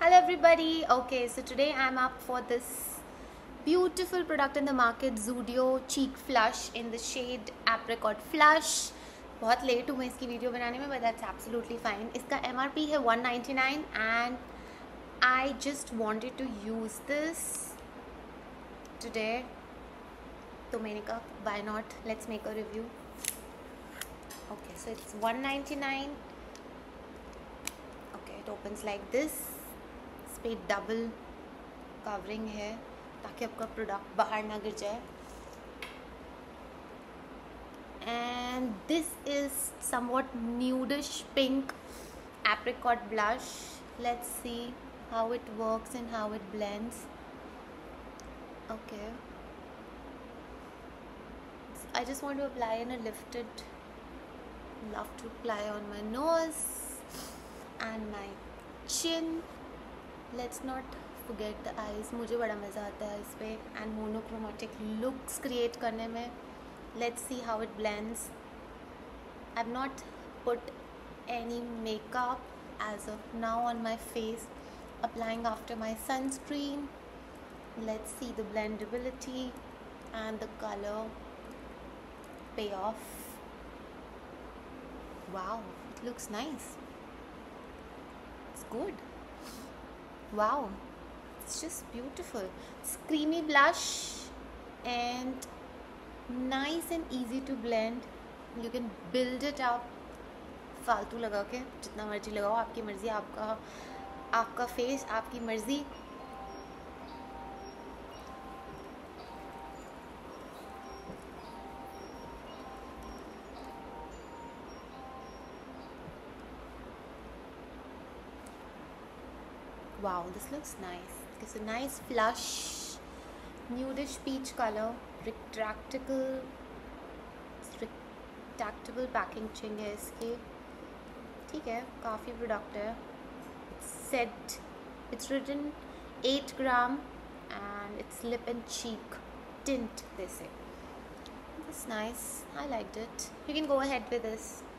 Hello everybody. Okay, so today I'm up for this beautiful product in the market, Zudio Cheek Flush in the shade Apricot Flush. बहुत late हूँ मैं इसकी video बनाने में, but that's absolutely fine. इसका MRP है 199 and I just wanted to use this today. तो मैंने कहा why not? Let's make a review. Okay, so it's 199. Okay, it opens like this. इस पर डबल कवरिंग है ताकि आपका प्रोडक्ट बाहर ना गिर जाए. And this is somewhat nudish pink apricot blush. Let's see how it works and how it blends. Okay, I just want to apply in a lifted, love to apply on my nose and my chin. Let's not forget the eyes. मुझे बड़ा मज़ा आता है इस पर and monochromatic looks create करने में. Let's see how it blends. I've not put any makeup as of now on my face. Applying after my sunscreen. Let's see the blendability and the color payoff. Wow, it looks nice. It's good. Wow, it's just beautiful. It's creamy blush and nice and easy to blend. You can build it up. फालतू लगा के जितना मर्जी लगाओ, आपकी मर्जी, आपका face, आपकी मर्जी. Wow, this looks nice. It's a nice flush, nudish peach color, retractable packaging है इसकी. ठीक है, काफ़ी प्रोडक्ट है. Set, it's written 8 gram and it's lip and cheek tint, they say. It's nice. I liked it. You can go ahead with this.